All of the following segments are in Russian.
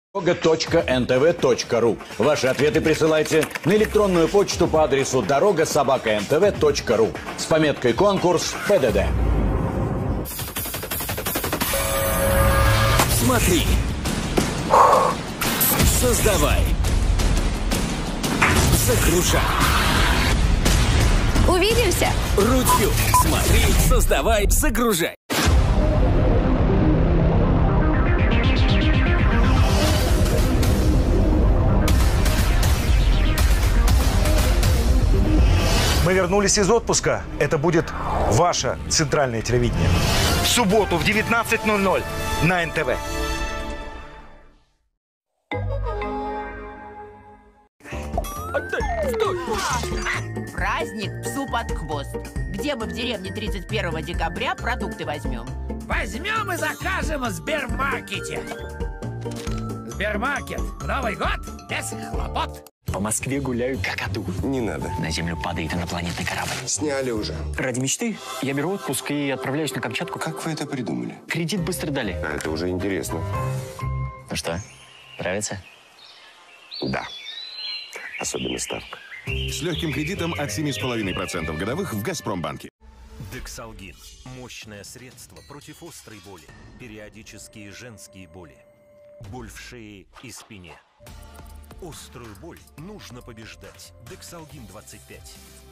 Дорога.ntv.ру. Ваши ответы присылайте на электронную почту по адресу дорога@ntv.ру с пометкой «Конкурс ПДД». Смотри. Создавай. Загружай. Увидимся. Рутюб. Смотри, создавай, загружай. Мы вернулись из отпуска. Это будет ваше центральное телевидение. В субботу в 19:00 на НТВ. Праздник псу под хвост. Где мы в деревне 31 декабря продукты возьмем? Возьмем и закажем в Сбермаркете. Сбермаркет. Новый год без хлопот. По Москве гуляют как аду. Не надо. На Землю падает инопланетный корабль. Сняли уже. Ради мечты я беру отпуск и отправляюсь на Камчатку. Как вы это придумали? Кредит быстро дали. А это уже интересно. Ну что, нравится? Да. Особенно ставка. С легким кредитом от 7,5% годовых в «Газпромбанке». Дексалгин – мощное средство против острой боли, периодические женские боли, боль в шее и спине. Острую боль нужно побеждать. Дексалгин 25.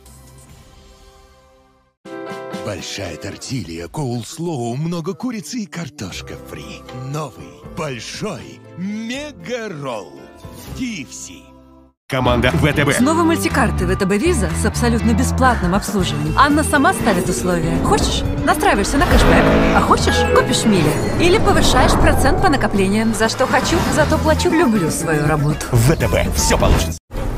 Большая тортилья, коулслоу, много курицы и картошка фри. Новый, большой, мега-ролл. KFC. Команда ВТБ. Снова мультикарты ВТБ Виза с абсолютно бесплатным обслуживанием. Анна сама ставит условия. Хочешь? Настраиваешься на кэшбэк. А хочешь? Купишь мили. Или повышаешь процент по накоплениям. За что хочу, зато плачу. Люблю свою работу. ВТБ. Все получится.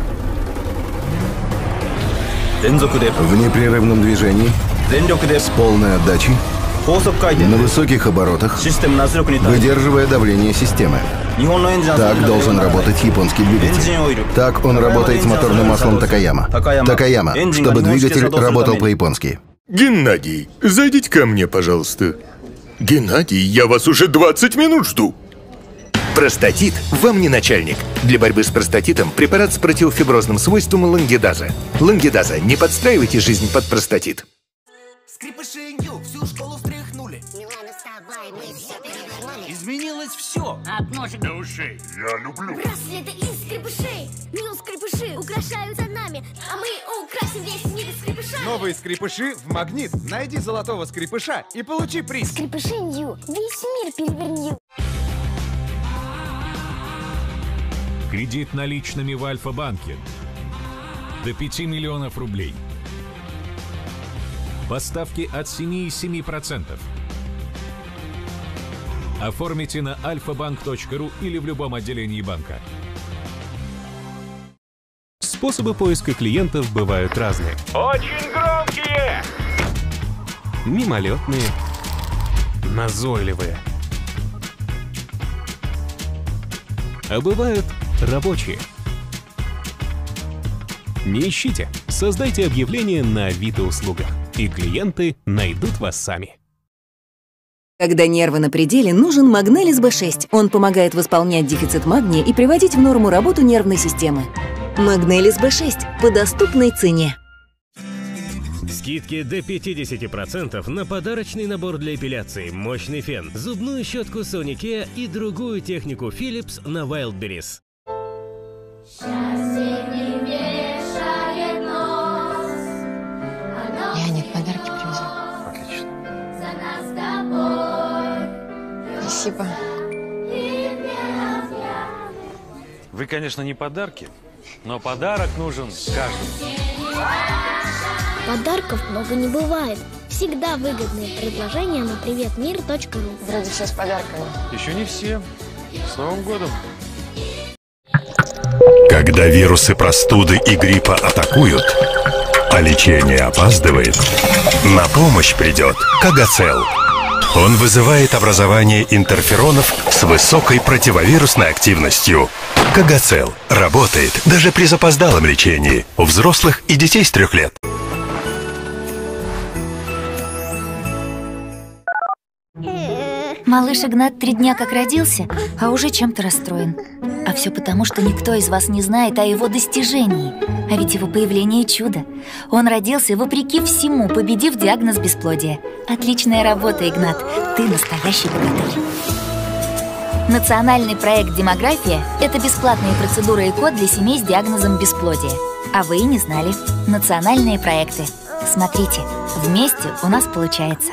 В непрерывном движении, с полной отдачей, на высоких оборотах, выдерживая давление системы. Так должен работать японский двигатель. Так он работает с моторным маслом Такаяма. Такаяма, чтобы двигатель работал по-японски. Геннадий, зайдите ко мне, пожалуйста. Геннадий, я вас уже 20 минут жду. Простатит вам не начальник. Для борьбы с простатитом препарат с противофиброзным свойством лангидаза. Лангидаза, не подстраивайте жизнь под простатит. Скрипыши Нью всю школу встряхнули. Милана, вставай, мы все перевернули. Изменилось все. От ножек до ушей. Я люблю. Браслеты из скрипышей. Нью скрипыши украшаются нами, а мы украсим весь мир скрипышами. Новые скрипыши в Магнит. Найди золотого скрипыша и получи приз. Скрипыши Нью. Весь мир переверни. Кредит наличными в Альфа-банке до 5 миллионов рублей. Поставки от 7,7%. Оформите на alfabank.ru или в любом отделении банка. Способы поиска клиентов бывают разные. Очень громкие! Мимолетные, назойливые. А бывают рабочие. Не ищите. Создайте объявление на Авито-услугах, и клиенты найдут вас сами. Когда нервы на пределе, нужен Магнелис B6. Он помогает восполнять дефицит магния и приводить в норму работу нервной системы. Магнелис B6 по доступной цене. Скидки до 50% на подарочный набор для эпиляции, мощный фен, зубную щетку Sonicare и другую технику Philips на Wildberries. Леонид, подарки привезла. Отлично. Спасибо. Вы, конечно, не подарки, но подарок нужен каждому. Подарков много не бывает. Всегда выгодные предложения на приветмир.ру. Вроде все с подарками. Еще не все. С Новым годом! Когда вирусы простуды и гриппа атакуют, а лечение опаздывает, на помощь придет Кагацел. Он вызывает образование интерферонов с высокой противовирусной активностью. Кагацел работает даже при запоздалом лечении у взрослых и детей с 3 лет. Малыш Игнат 3 дня как родился, а уже чем-то расстроен. А все потому, что никто из вас не знает о его достижении. А ведь его появление чудо. Он родился вопреки всему, победив диагноз бесплодия. Отличная работа, Игнат. Ты настоящий богатырь. Национальный проект «Демография» – это бесплатные процедуры ЭКО для семей с диагнозом бесплодия. А вы и не знали. Национальные проекты. Смотрите, вместе у нас получается.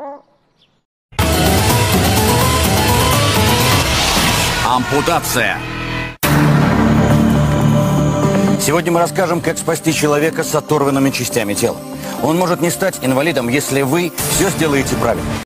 Ампутация. Сегодня мы расскажем, как спасти человека с оторванными частями тела. Он может не стать инвалидом, если вы все сделаете правильно.